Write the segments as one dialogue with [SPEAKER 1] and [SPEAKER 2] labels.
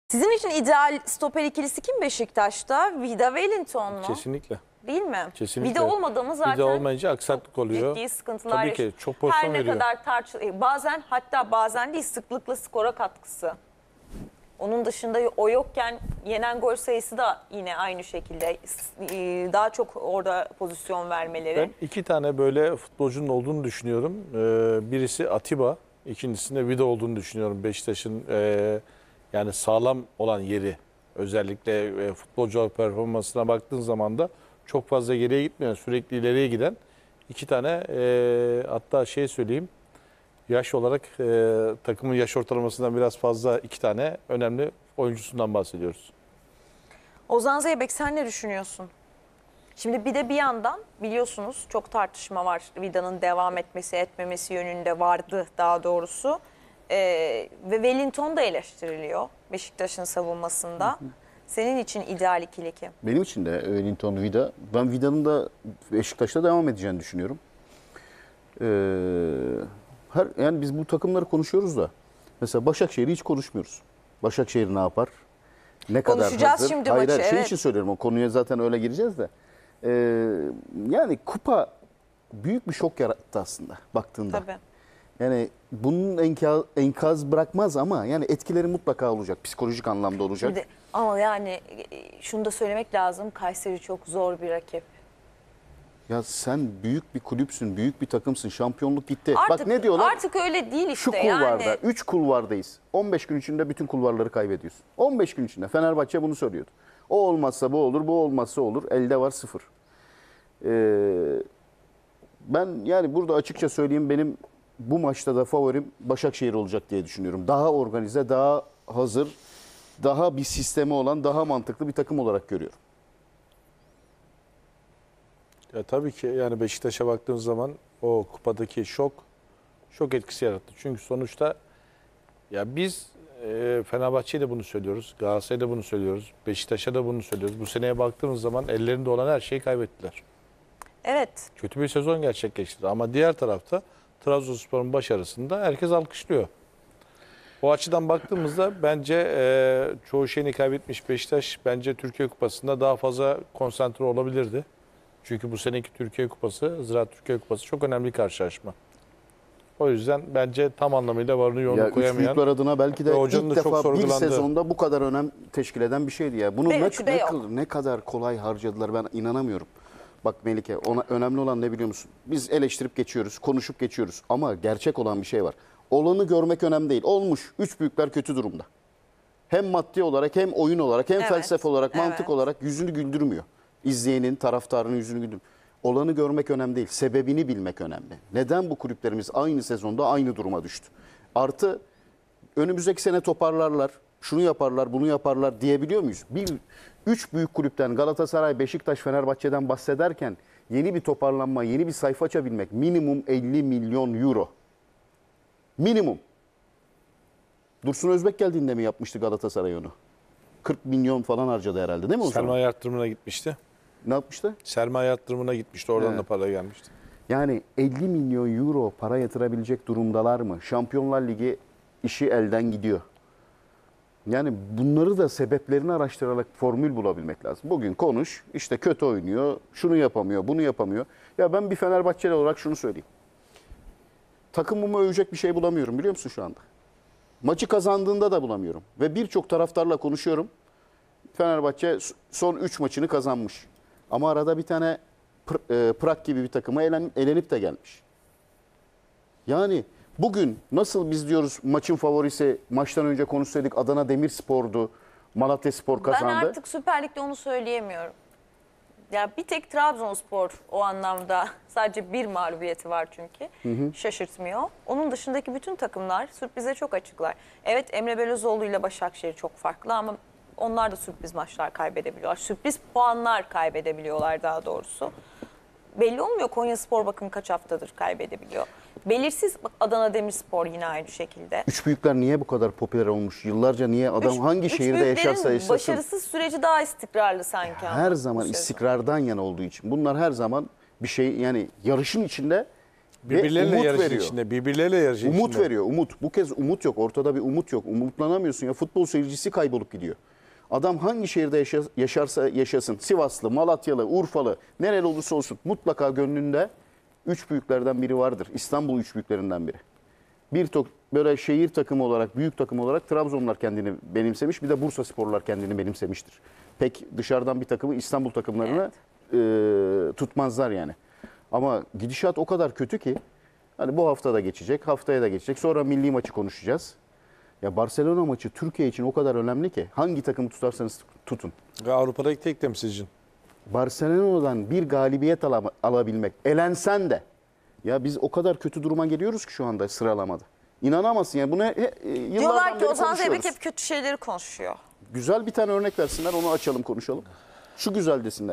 [SPEAKER 1] Sizin için ideal stoper ikilisi kim Beşiktaş'ta? Vida Wellington mu?
[SPEAKER 2] Kesinlikle.
[SPEAKER 1] Değil mi?
[SPEAKER 2] Kesinlikle.
[SPEAKER 1] Vida olmadı mı zaten
[SPEAKER 2] Vida olmayınca aksaklık oluyor.
[SPEAKER 1] ciddi sıkıntılar
[SPEAKER 2] Tabii ki çok pozisyon
[SPEAKER 1] Her ne
[SPEAKER 2] veriyor.
[SPEAKER 1] kadar bazen, hatta bazen değil, sıklıkla skora katkısı. Onun dışında o yokken yenen gol sayısı da yine aynı şekilde, daha çok orada pozisyon vermeleri.
[SPEAKER 2] Ben iki tane böyle futbolcunun olduğunu düşünüyorum. Birisi Atiba, ikincisinde Vida olduğunu düşünüyorum. Beşiktaş'ın yani sağlam olan yeri, özellikle futbolcu performansına baktığın zaman da çok fazla geriye gitmeyen, sürekli ileriye giden iki tane, hatta şey söyleyeyim, yaş olarak takımın yaş ortalamasından biraz fazla iki tane önemli oyuncusundan bahsediyoruz.
[SPEAKER 1] Ozan Zeybek, sen ne düşünüyorsun? Şimdi bir de bir yandan biliyorsunuz çok tartışma var. Vida'nın devam etmesi etmemesi yönünde vardı daha doğrusu. Ve Wellington da eleştiriliyor Beşiktaş'ın savunmasında. Senin için ideal ikili kim?
[SPEAKER 3] Benim için de Wellington, Vida. Ben Vida'nın da Beşiktaş'ta devam edeceğini düşünüyorum. Yani biz bu takımları konuşuyoruz da mesela Başakşehir'i hiç konuşmuyoruz. Başakşehir ne yapar? Ne kadar
[SPEAKER 1] Konuşacağız
[SPEAKER 3] hazır?
[SPEAKER 1] şimdi
[SPEAKER 3] Hayır,
[SPEAKER 1] maçı,
[SPEAKER 3] şey
[SPEAKER 1] evet.
[SPEAKER 3] için söylüyorum, o konuya zaten öyle gireceğiz de. Yani kupa büyük bir şok yarattı aslında baktığında.
[SPEAKER 1] Tabii.
[SPEAKER 3] Yani bunun enkaz bırakmaz ama yani etkileri mutlaka olacak. Psikolojik anlamda olacak.
[SPEAKER 1] Şimdi, ama yani şunu da söylemek lazım. Kayseri çok zor bir rakip.
[SPEAKER 3] Ya sen büyük bir kulüpsün, büyük bir takımsın. Şampiyonluk gitti.
[SPEAKER 1] Artık,
[SPEAKER 3] Bak ne diyorlar?
[SPEAKER 1] Artık öyle değil işte.
[SPEAKER 3] Şu kulvarda,
[SPEAKER 1] yani.
[SPEAKER 3] 3 kulvardayız. 15 gün içinde bütün kulvarları kaybediyorsun. 15 gün içinde. Fenerbahçe bunu söylüyordu. O olmazsa bu olur, bu olmazsa olur. Elde var 0. Ben yani burada açıkça söyleyeyim, benim bu maçta da favorim Başakşehir olacak diye düşünüyorum. Daha organize, daha hazır, daha bir sistemi olan, daha mantıklı bir takım olarak görüyorum.
[SPEAKER 2] Ya tabii ki yani Beşiktaş'a baktığımız zaman o kupadaki şok etkisi yarattı. Çünkü sonuçta ya biz Fenerbahçe'ye de bunu söylüyoruz, Galatasaray'a da bunu söylüyoruz, Beşiktaş'a da bunu söylüyoruz. Bu seneye baktığımız zaman ellerinde olan her şeyi kaybettiler.
[SPEAKER 1] Evet.
[SPEAKER 2] Kötü bir sezon gerçekleştirdi ama diğer tarafta Trabzonspor'un başarısını da herkes alkışlıyor. O açıdan baktığımızda bence çoğu şeyini kaybetmiş Beşiktaş bence Türkiye Kupası'nda daha fazla konsantre olabilirdi. Çünkü bu seneki Türkiye Kupası, Ziraat Türkiye Kupası çok önemli bir karşılaşma. O yüzden bence tam anlamıyla varını yoğunu
[SPEAKER 3] Ya
[SPEAKER 2] koyamayan.
[SPEAKER 3] üç büyükler adına belki de
[SPEAKER 2] hocanın
[SPEAKER 3] ilk
[SPEAKER 2] da çok
[SPEAKER 3] defa bir
[SPEAKER 2] sorgulandığı.
[SPEAKER 3] sezonda bu kadar önem teşkil eden bir şeydi ya. Bunu
[SPEAKER 1] Ve üçü de yok.
[SPEAKER 3] ne kadar kolay harcadılar, ben inanamıyorum. Bak Melike, önemli olan ne biliyor musun? Biz eleştirip geçiyoruz, konuşup geçiyoruz ama gerçek olan bir şey var. Olanı görmek önemli değil. Olmuş. Üç büyükler kötü durumda. Hem maddi olarak, hem oyun olarak, hem
[SPEAKER 1] Evet,
[SPEAKER 3] felsefe olarak, mantık
[SPEAKER 1] evet.
[SPEAKER 3] olarak yüzünü güldürmüyor. İzleyenin, taraftarının yüzünü güldürmüyor. Olanı görmek önemli değil. Sebebini bilmek önemli. Neden bu kulüplerimiz aynı sezonda aynı duruma düştü? Artı önümüzdeki sene toparlarlar, şunu yaparlar, bunu yaparlar diyebiliyor muyuz? Üç büyük kulüpten, Galatasaray, Beşiktaş, Fenerbahçe'den bahsederken yeni bir toparlanma, yeni bir sayfa açabilmek minimum 50 milyon euro. Minimum. Dursun Özbek geldiğinde mi yapmıştı Galatasaray onu? 40 milyon falan harcadı herhalde, değil mi o zaman?
[SPEAKER 2] Sermaye arttırımına gitmişti.
[SPEAKER 3] Ne yapmıştı?
[SPEAKER 2] Sermaye arttırımına gitmişti. Oradan da para gelmişti.
[SPEAKER 3] Yani 50 milyon euro para yatırabilecek durumdalar mı? Şampiyonlar Ligi işi elden gidiyor. Yani bunları da sebeplerini araştırarak formül bulabilmek lazım. Bugün konuş, işte kötü oynuyor, şunu yapamıyor, bunu yapamıyor. Ya ben bir Fenerbahçeli olarak şunu söyleyeyim. Takımımı övecek bir şey bulamıyorum, biliyor musun şu anda? Maçı kazandığında da bulamıyorum. Ve birçok taraftarla konuşuyorum. Fenerbahçe son 3 maçını kazanmış. Ama arada bir tane Prag gibi bir takıma elenip de gelmiş. Yani bugün nasıl biz diyoruz maçın favorisi, maçtan önce konuşsaydık Adana Demirspor'du, Malatyaspor kazandı.
[SPEAKER 1] Ben artık Süper Lig'de onu söyleyemiyorum. Ya bir tek Trabzonspor o anlamda sadece bir mağlubiyeti var çünkü. Şaşırtmıyor. Onun dışındaki bütün takımlar sürprize çok açıklar. Evet, Emre Belözoğlu ile Başakşehir çok farklı ama onlar da sürpriz maçlar kaybedebiliyorlar. Sürpriz puanlar kaybedebiliyorlar daha doğrusu. Belli olmuyor. Konyaspor bakın kaç haftadır kaybedebiliyor. Belirsiz, bak Adana Demirspor yine aynı şekilde.
[SPEAKER 3] Üç büyükler niye bu kadar popüler olmuş? Yıllarca niye adam hangi şehirde yaşarsa yaşasın?
[SPEAKER 1] Başarısız süreci daha istikrarlı sanki.
[SPEAKER 3] Her zaman istikrardan yana olduğu için. Bunlar her zaman bir şey, yani yarışın içinde
[SPEAKER 2] Birbirleriyle
[SPEAKER 3] umut
[SPEAKER 2] yarışın
[SPEAKER 3] veriyor.
[SPEAKER 2] içinde. Birbirleriyle yarışın
[SPEAKER 3] Umut
[SPEAKER 2] içinde.
[SPEAKER 3] veriyor, umut. Bu kez umut yok. Ortada bir umut yok. Umutlanamıyorsun ya. Futbol seyircisi kaybolup gidiyor. Adam hangi şehirde yaşarsa yaşasın, Sivaslı, Malatyalı, Urfalı, nereli olursa olsun mutlaka gönlünde üç büyüklerden biri vardır. İstanbul üç büyüklerinden biri. Böyle şehir takımı olarak, büyük takım olarak Trabzonlar kendini benimsemiş. Bir de Bursasporlar kendini benimsemiştir. Pek dışarıdan bir takımı İstanbul takımlarını tutmazlar yani. Ama gidişat o kadar kötü ki hani bu hafta da geçecek, haftaya da geçecek. Sonra milli maçı konuşacağız. Ya Barcelona maçı Türkiye için o kadar önemli ki hangi takımı tutarsanız tutun.
[SPEAKER 2] Ve Avrupa'daki tek temsilcin.
[SPEAKER 3] Barcelona'dan bir galibiyet alabilmek, elensen de ya biz o kadar kötü duruma geliyoruz ki şu anda sıralamada. İnanamazsın yani bunu yıllardan
[SPEAKER 1] Diyorlar ki
[SPEAKER 3] beri
[SPEAKER 1] Ozan
[SPEAKER 3] konuşuyoruz.
[SPEAKER 1] Zeybek hep kötü şeyleri konuşuyor.
[SPEAKER 3] Güzel bir tane örnek versinler, onu açalım konuşalım. Şu güzel desinler.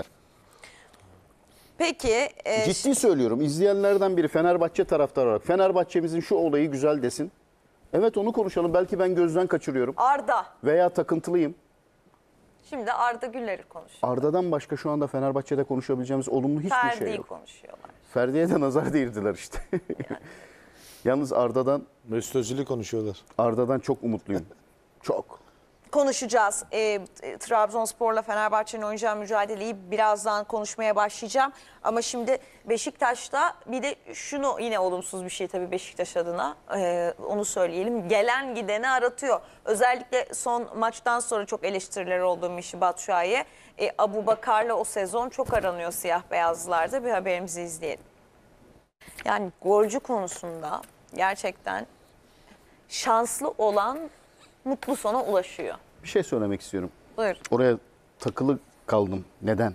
[SPEAKER 1] Peki
[SPEAKER 3] Ciddi söylüyorum, izleyenlerden biri Fenerbahçe taraftarı olarak Fenerbahçe'mizin şu olayı güzel desin. Evet, onu konuşalım. Belki ben gözden kaçırıyorum
[SPEAKER 1] Arda.
[SPEAKER 3] veya takıntılıyım.
[SPEAKER 1] Şimdi Arda Güler'i konuşuyor.
[SPEAKER 3] Arda'dan başka şu anda Fenerbahçe'de konuşabileceğimiz olumlu hiçbir şey
[SPEAKER 1] Ferdi'yi
[SPEAKER 3] yok.
[SPEAKER 1] konuşuyorlar.
[SPEAKER 3] Ferdi'ye de nazar değirdiler işte. Yalnız
[SPEAKER 2] Mesut Özil'i konuşuyorlar.
[SPEAKER 3] Arda'dan çok umutluyum. Çok.
[SPEAKER 1] Konuşacağız. Trabzonspor'la Fenerbahçe'nin oynayacağı mücadeleyi birazdan konuşmaya başlayacağım. Ama şimdi Beşiktaş'ta bir de şunu, yine olumsuz bir şey tabii Beşiktaş adına, onu söyleyelim. Gelen gideni aratıyor. Özellikle son maçtan sonra çok eleştiriler oldu Mişi Batshuayi'ye. Abubakar'la o sezon çok aranıyor siyah beyazlılarda. Bir haberimizi izleyelim. Yani golcü konusunda gerçekten şanslı olan mutlu sona ulaşıyor.
[SPEAKER 3] Bir şey söylemek istiyorum.
[SPEAKER 1] Buyur.
[SPEAKER 3] Oraya takılı kaldım. Neden?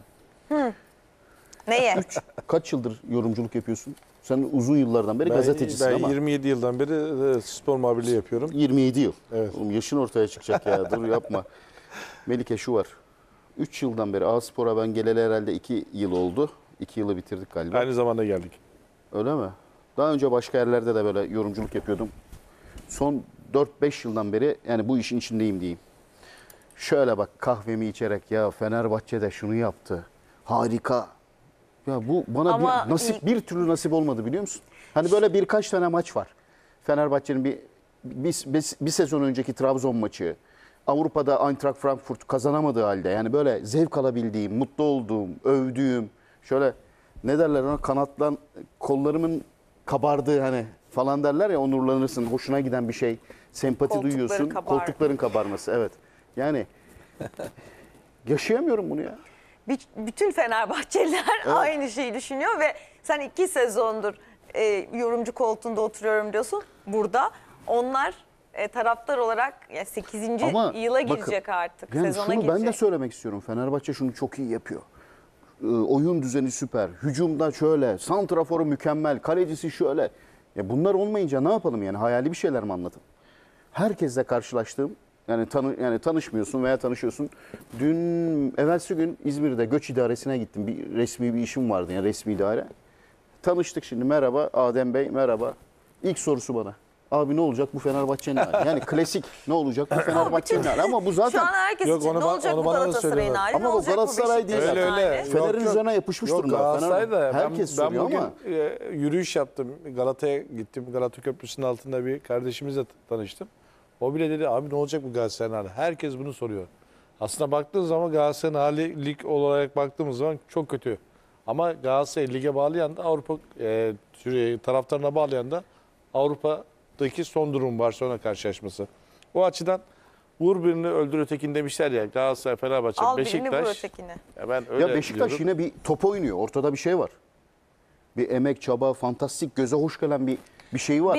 [SPEAKER 1] Neye?
[SPEAKER 3] Kaç yıldır yorumculuk yapıyorsun? Sen uzun yıllardan beri gazetecisin
[SPEAKER 2] ben
[SPEAKER 3] ama.
[SPEAKER 2] 27 yıldan beri spor muhabirliği yapıyorum.
[SPEAKER 3] 27 yıl.
[SPEAKER 2] Evet.
[SPEAKER 3] Oğlum yaşın ortaya çıkacak ya. Dur yapma. Melike şu var. 3 yıldan beri A-Spor'a ben geleli herhalde 2 yıl oldu. 2 yılı bitirdik galiba.
[SPEAKER 2] Aynı zamanda geldik.
[SPEAKER 3] Öyle mi? Daha önce başka yerlerde de böyle yorumculuk yapıyordum. Son 4-5 yıldan beri yani bu işin içindeyim diyeyim. Şöyle bak, kahvemi içerek ya Fenerbahçe'de şunu yaptı. Harika. Ya bu bana
[SPEAKER 1] Ama
[SPEAKER 3] bir türlü nasip olmadı, biliyor musun? Hani böyle birkaç tane maç var. Fenerbahçe'nin bir sezon önceki Trabzon maçı. Avrupa'da Eintracht Frankfurt kazanamadığı halde yani böyle zevk alabildiğim, mutlu olduğum, övdüğüm, şöyle ne derler ona, kanatlan kollarımın kabardığı hani falan derler ya, onurlanırsın, hoşuna giden bir şey, sempati
[SPEAKER 1] Koltukları
[SPEAKER 3] duyuyorsun,
[SPEAKER 1] kabar.
[SPEAKER 3] koltukların kabarması, evet. Yani yaşayamıyorum bunu ya.
[SPEAKER 1] Bütün Fenerbahçeliler aynı şeyi düşünüyor ve sen 2 sezondur yorumcu koltuğunda oturuyorum diyorsun. Burada onlar taraftar olarak 8.
[SPEAKER 3] Ama
[SPEAKER 1] yıla
[SPEAKER 3] bakın,
[SPEAKER 1] girecek artık.
[SPEAKER 3] Yani
[SPEAKER 1] Sezona
[SPEAKER 3] şunu
[SPEAKER 1] girecek.
[SPEAKER 3] ben de söylemek istiyorum. Fenerbahçe şunu çok iyi yapıyor. Oyun düzeni süper. Hücumda şöyle, santraforu mükemmel, kalecisi şöyle. Ya bunlar olmayınca ne yapalım yani? Hayali bir şeyler mi anlatayım? Herkesle karşılaştığım, yani tanışmıyorsun veya tanışıyorsun. Evvelsi gün İzmir'de göç idaresine gittim. Resmi bir işim vardı, yani resmi idare. Tanıştık şimdi. Merhaba Adem Bey, merhaba. İlk sorusu bana. Abi ne olacak bu Fenerbahçe'nin hali? Yani klasik, ne olacak bu Fenerbahçe'nin hali? Ama bu zaten
[SPEAKER 1] Şu an herkes
[SPEAKER 2] Yok,
[SPEAKER 1] için
[SPEAKER 2] onu
[SPEAKER 1] ne olacak
[SPEAKER 2] onu
[SPEAKER 1] bu
[SPEAKER 2] bana da
[SPEAKER 1] Galatasaray'ın
[SPEAKER 2] söylüyorlar.
[SPEAKER 1] hali?
[SPEAKER 3] Ama
[SPEAKER 1] ne
[SPEAKER 3] bu
[SPEAKER 1] olacak
[SPEAKER 3] Galatasaray değil.
[SPEAKER 1] Beşiktaş'ın
[SPEAKER 2] Öyle
[SPEAKER 1] hali?
[SPEAKER 2] öyle.
[SPEAKER 3] Fener'in üzerine yapışmış
[SPEAKER 2] Yok,
[SPEAKER 3] durumda.
[SPEAKER 2] Galatasaray'da
[SPEAKER 3] Herkes
[SPEAKER 2] ben
[SPEAKER 3] soruyor
[SPEAKER 2] bugün
[SPEAKER 3] ama.
[SPEAKER 2] yürüyüş yaptım. Galata'ya gittim. Galata Köprüsü'nün altında bir kardeşimizle tanıştım. O bile dedi abi ne olacak bu Galatasaray'ın hali? Herkes bunu soruyor. Aslında baktığın zaman Galatasaray'ın hali lig olarak baktığımız zaman çok kötü. Ama Galatasaray lige bağlayan da Avrupa taraftarına bağlayan da Avrupa'daki son durum Barcelona karşılaşması. O açıdan vur birini öldür ötekini demişler ya. Galatasaray, Fenerbahçe,
[SPEAKER 1] Al birini vur
[SPEAKER 2] Beşiktaş.
[SPEAKER 1] ötekini.
[SPEAKER 2] Ya ben öyle
[SPEAKER 3] Ya Beşiktaş
[SPEAKER 2] diyorum.
[SPEAKER 3] yine bir top oynuyor. Ortada bir şey var. Bir emek, çaba, fantastik, göze hoş gelen bir şey var.